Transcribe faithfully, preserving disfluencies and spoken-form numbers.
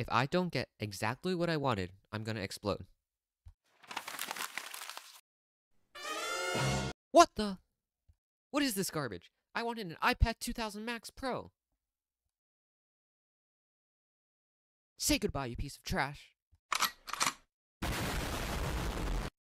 If I don't get exactly what I wanted, I'm gonna explode. What the? What is this garbage? I wanted an iPad two thousand Max Pro. Say goodbye, you piece of trash.